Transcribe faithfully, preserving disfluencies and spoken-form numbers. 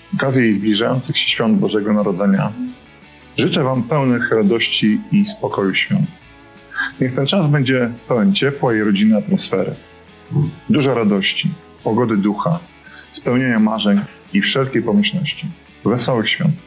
Z okazji zbliżających się świąt Bożego Narodzenia życzę Wam pełnych radości i spokoju świąt. Niech ten czas będzie pełen ciepła i rodzinnej atmosfery, dużo radości, pogody ducha, spełnienia marzeń i wszelkiej pomyślności. Wesołych świąt!